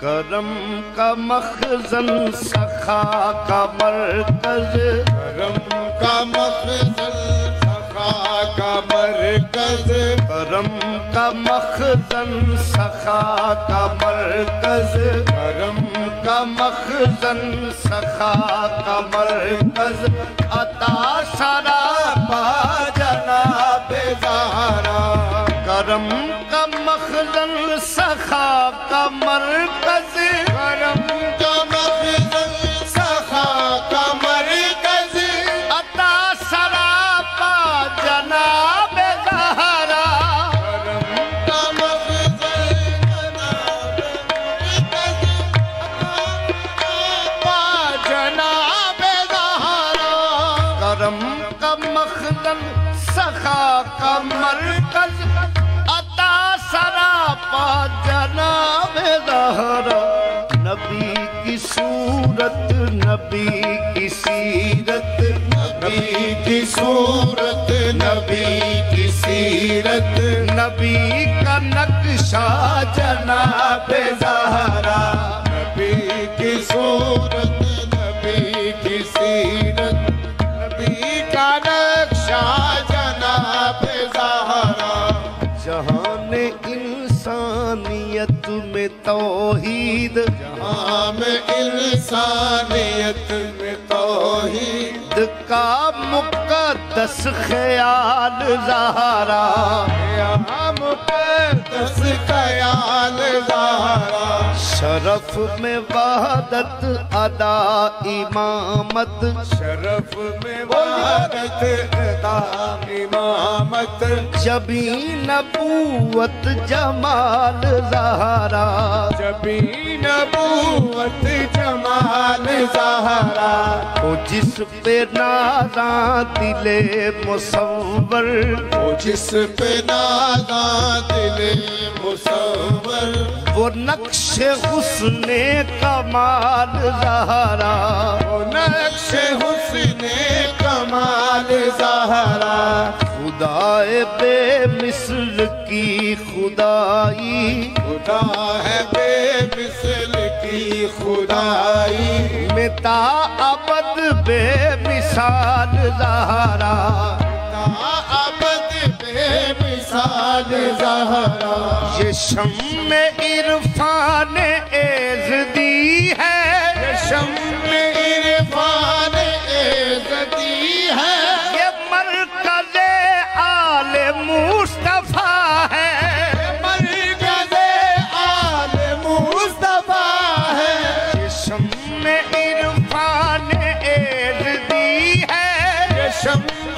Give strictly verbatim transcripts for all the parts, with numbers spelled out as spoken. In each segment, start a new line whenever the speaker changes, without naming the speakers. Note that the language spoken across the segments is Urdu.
کرم کا مخزن سخا کا مرکز،
کرم کا مخزن سخا کا مرکز،
کرم کا مخزن سخا کا مرکز،
کرم
کا مخزن سخا کا مرکز، عطا سراپا جناب زہرا۔ کرم کا مخزن سخا کا مرکز،
کرم کا مخزن سخا کا مرکز،
عطا سراپا جناب زہرا۔
کرم کا مخزن جناب زہرا،
کرم کا مخزن سخا کا مرکز، عطا سراپا جناب زہرا۔ نبی کی صورت، نبی کی سیرت،
نبی کی صورت، نبی کی سیرت،
نبی کا نقشہ جناب زہرا۔
نبی کی صورت، نبی کی سیرت، نبی کا نقشہ جناب زہرا۔
جہان انسانیت میں توحید،
جہاں میں انسانیت میں توحید
کا مقدس خیال زہرا۔
یہاں مقدس خیال زہرا،
شرف میں وحدت ادا امامت،
شرف میں وحدت ادا امامت،
جبی نبوت جمال زہرا۔
جبی نبوت جمال زہرا،
وہ جس پہ نازاں دل مصور،
وہ جس پہ نازاں دل مصور،
وہ نقش حسن کمال زہرا۔
وہ نقش حسن کمال زہرا،
خدائے بے مثل کی خدائی،
خدا ہے بے مثل کی خدائی،
میں تا ابد بے مثال زہرا۔
تا ابد بے مثال زہرا،
یہ شم عرفان ایزدی ہے،
یہ شم عرفان ایزدی ہے،
یہ مرکز آل مصطفیٰ ہے،
مرکز آل مصطفیٰ ہے،
یہ شم عرفان ایزدی ہے،
یہ شم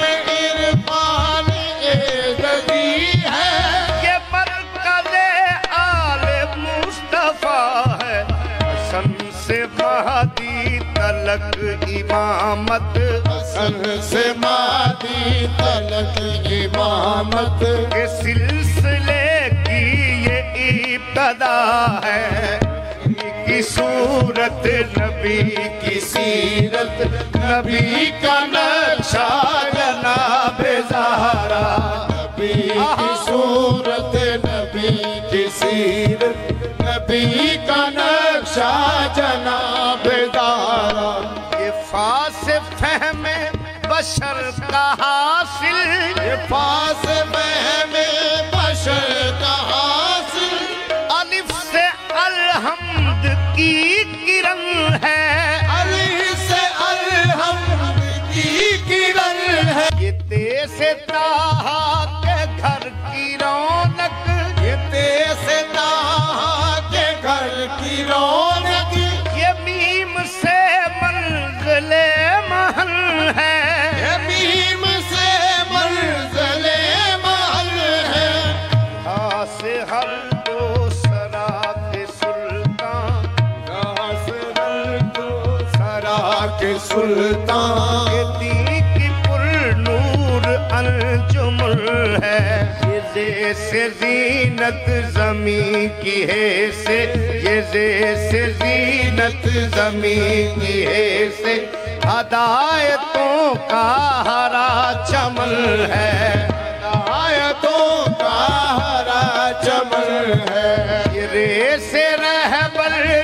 عرفان ایزدی ہے،
یہ مرکز آل مصطفیٰ ہے۔ حسن سے مہدی تلک امامت،
حسن سے مہدی تلک امامت،
کے سلسلے کی یہ ابتدا ہے۔ کی صورت، نبی کی سیرت، نبی کا نقشہ جناب زہرا۔
نبی کی صورت، نبی کی سیرت، نبی کا نقشہ جناب زہرا۔
یہ فاس فہم بشر کا حاصل،
یہ پاس فہم بشر کا حاصل،
الف سے الحمد کی کرن ہے،
علی سے الحمد کی کرن ہے،
یہ تے سے تاہا کے گھر کی رونق،
یہ تیز تاہا کے گھر کی رونق،
یہ میم سے منزل محل ہے،
یہ میم سے منزل محل ہے،
یہاں سے ہر دو سرا کے سلطان،
یہاں سے ہر دو سرا کے سلطان،
یہ دی کی پر نور انجمل ہے، یہ زی سے زینت زمین کی ہے سے، یہ زی سے زینت زمین کی ہے سے، ہدایتوں کا ہرا چمن ہے،
ہدایتوں کا ہرا چمن ہے،
یہ رے سے رہبر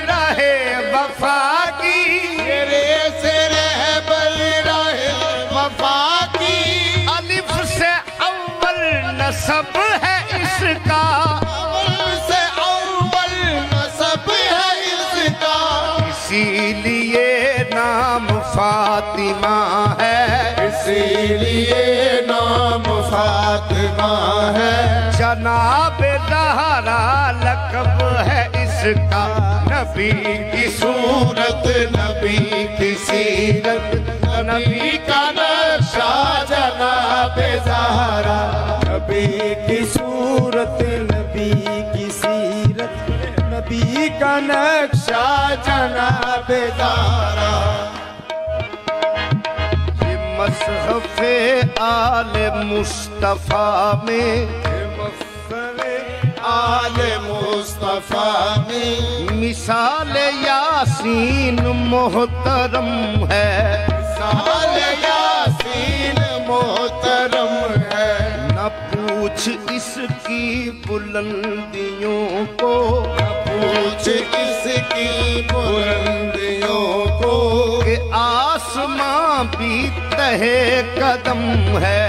नसब है इसका,
अव्वल से अव्वल नसब है इसका,
इसीलिए नाम फातिमा है,
इसीलिए नाम फातिमा है।
जनाबे ज़हरा लक़ब है इसका, नबी की सूरत नबी की सीरत,
नबी का नक्शा जनाबे ज़हरा, नबी की सूरत नबी की सीरत, नबी का नक्शा जनाबे ज़हरा।
ये मज़हब-ए आले मुस्तफ़ा में,
आले मुस्तफा में
मिसाल यासीन मोहतरम है,
मिसाल यासीन मोहतरम है।
न पूछ इसकी बुलंदियों को,
पूछ इसकी बुलंदियों को,
कि आसमां भी तहे कदम है,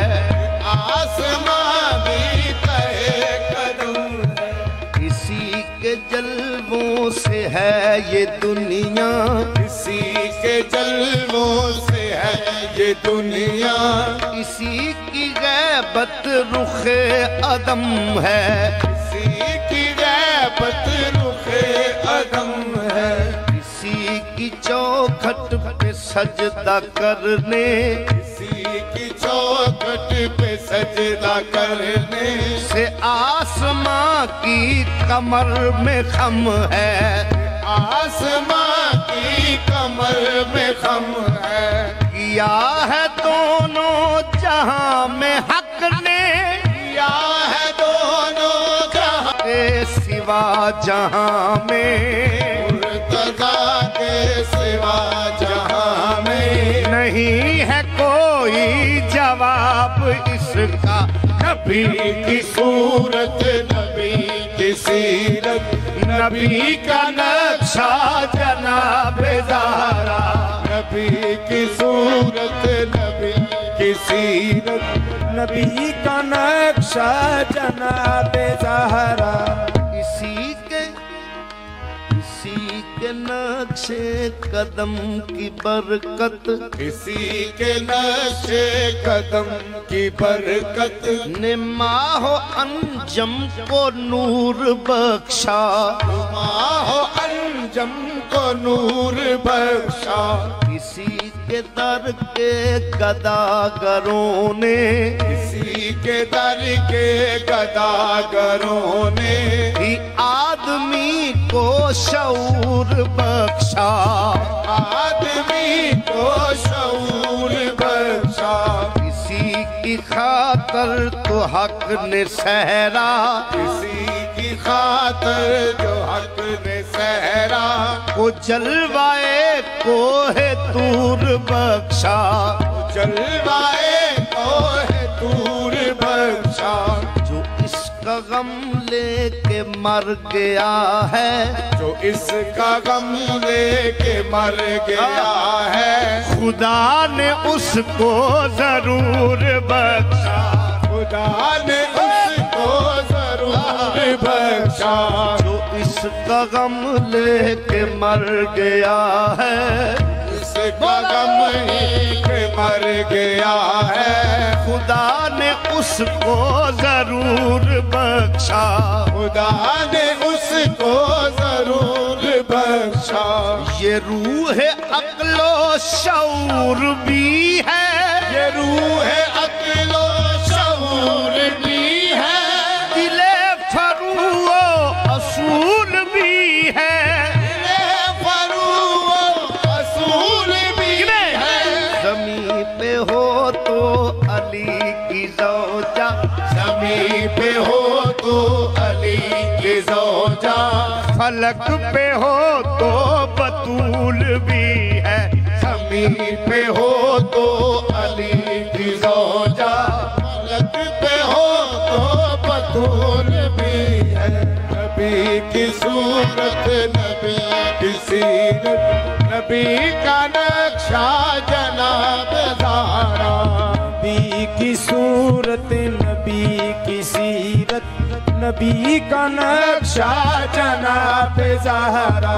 आसमां भी तहे कदम है।
इसी के जलवों से है ये दुनिया,
इसी के जलवों से है ये दुनिया,
इसी की गैबत रुखे अदम है,
इसी की गैबत रुखे अदम है।
इसी की चौखट पे सजदा करने,
इसी की चौखट पे सजदा करने
से आसमां की कमर में खम है,
आसमां की कमर में खम है।
किया है दोनों जहां में हक ने,
किया है दोनों जहां
के सिवा जहां में,
मुर्तज़ा के सिवा जहां में
नहीं है कोई जवाब इसका, नबी
की सूरत नबी की सीरत,
नबी का नक्शा जनाबे ज़हरा,
नबी की सूरत नबी की सीरत, नबी का नक्शा जनाबे ज़हरा।
इसी के इसी के नक्शे कदम की बरकत,
इसी के नक्शे कदम की बरकत
ने माहो अंजम को नूर बख्शा,
माहो अंजम को नूर बख्शा।
इसी के दर के गदागरों ने,
इसी के दर के गदागरों ने
ही आदमी को शऊर बख्शा,
आदमी को शऊर बख्शा।
इसी की खातर तो हक ने सहरा,
इसी की खातर जो हक ने सहरा,
को जलवाए कोहे तूर बख्शा,
जलवाए को है तूर बख्शा।
जो इसका गम लेके मर गया है,
जो इसका गम लेके मर गया है,
खुदा ने उसको जरूर बख्शा,
खुदा ने उसको जरूर बख्शा।
जो इसका गम लेके मर गया है,
इसका गम ही के मर गया है,
खुदा ने उसको जरूर बख्शा,
खुदा ने उसको जरूर बख्शा।
ये रूह अक्लो शऊर भी है,
ये रूह अक्लो शऊर भी है,
दिले फरूओ असूल भी है,
दिले फरूओ असूल भी है।
ज़मीं पे हो तो अली की ज़ौजा,
ज़मीं पे हो तो अली की ज़ौजा,
फलक पे हो तो बतूल भी है,
ज़मीं पे हो तो अली की ज़ौजा, फलक पे हो तो बतूल भी है। नबी की सूरत नबी की सीरत, नबी का नक्शा जनाब ज़हरा,
نبی کی صورت نبی کی سیرت نبی کا نقشہ جناب زہرا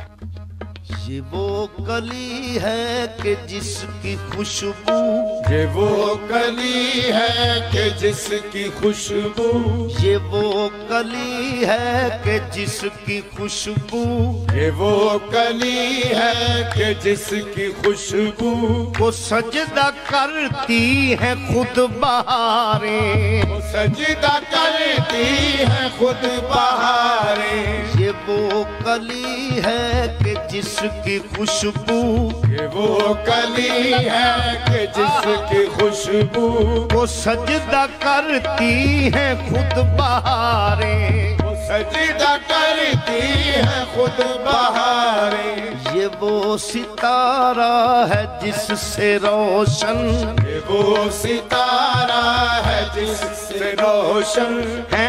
یہ وہ کلی ہے کہ جس کی خوشبو
یہ وہ کلی ہے کہ جس کی خوشبو
یہ وہ کلی ہے کہ جس کی خوشبو
یہ وہ کلی ہے کہ جس کی خوشبو
وہ سجدہ کرتی ہیں خود بہاریں
وہ سجدہ کرتی ہے خود بہاریں
یہ وہ کلی ہے کہ جس کی خوشبو
یہ وہ کلی ہے کہ جس کی خوشبو
وہ سجدہ کرتی ہیں خود بہاریں
وہ سجدہ کرتی ہے خود بہاریں
یہ وہ ستارہ ہے جس سے روشن
یہ وہ ستارہ ہے جس سے روشن
ہے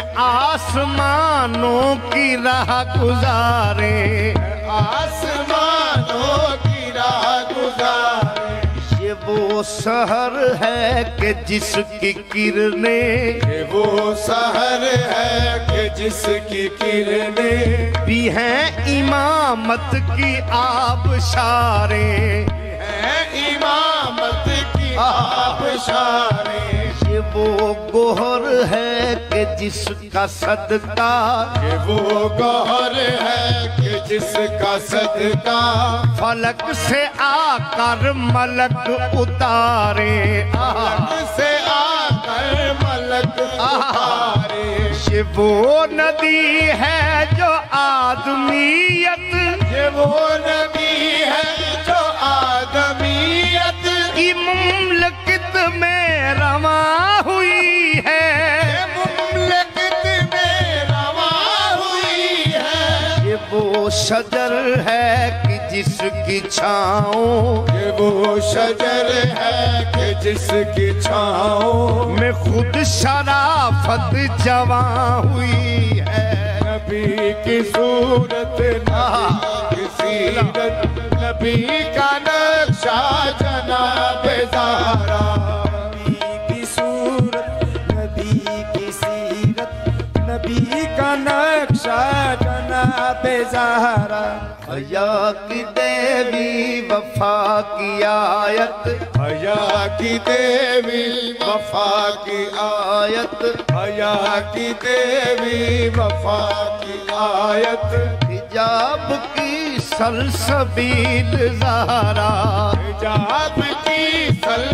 آسمانوں کی راہ گزارے
آسمانوں کی راہ گزارے
یہ وہ سحر ہے کہ جس کی کرنیں
یہ وہ سحر ہے کہ جس کی کرنیں
بھی ہیں امامت کی آبشاریں
ہے امامت کی آبشاریں
یہ وہ گوہر ہے کہ جس کا صدقہ
یہ وہ گوہر ہے کہ جس کا صدقہ
فلک سے آ کر ملک اتارے
فلک سے آ کر ملک اتارے
یہ وہ ندی ہے جو آدمیت
یہ وہ نبی ہے جو آدمیت
کی مملکت میں رواں ہوئی ہے
مملکت میں رواں ہوئی ہے
یہ وہ شجر ہے کہ جس کی چھاؤں
یہ وہ شجر ہے کہ جس کی چھاؤں
میں خود شرافت جواں ہوئی ہے
نبی کی صورت نبی کی سیرت نبی کا نقشہ جناب زہرا
نبی کی صورت نبی کی سیرت نبی کا نقشہ جناب زہرا
حیا کی دیوی وفا کی آیت
حیا کی دیوی وفا کی
آیت
حیا کی دیوی وفا کی آیت
حجاب کی سلسبیل زہرا
حجاب کی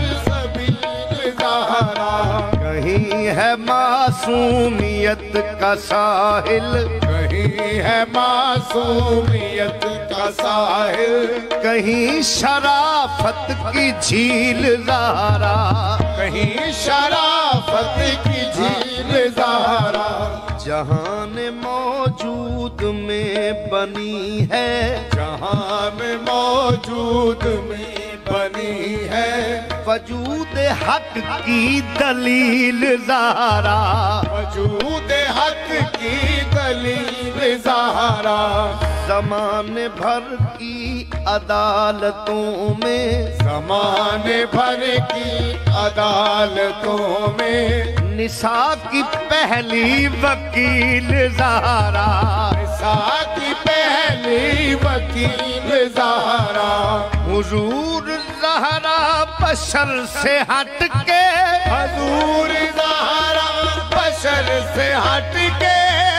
سلسبیل زہرا
کہیں ہے معصومیت کا ساحل
کہیں ہے معصومیت کا ساحل
کہیں شرافت کی جھیل زہرا
کہیں شرافت کی جھیل زہرا
جہان موجود میں بنی ہے
جہاں میں موجود میں بنی ہے
وجود حق کی دلیل زہرا
وجود حق کی دلیل زہرا
زمانے بھر کی عدالتوں میں
زمانے بھر کی عدالتوں میں
نساء کی پہلی وکیل زہرا
نساء کی پہلی وکیل زہرا
حضور زہرا بشر سے ہٹ کے
حضور زہرا بشر سے ہٹ کے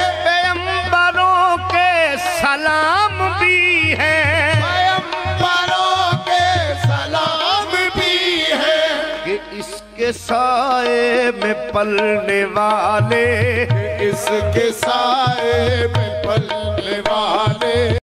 پیغمبروں کے سلام بھی ہے
پیغمبروں کے سلام بھی ہے
کہ اس کے سائے میں پلنے والے
اس کے سائے میں پلنے والے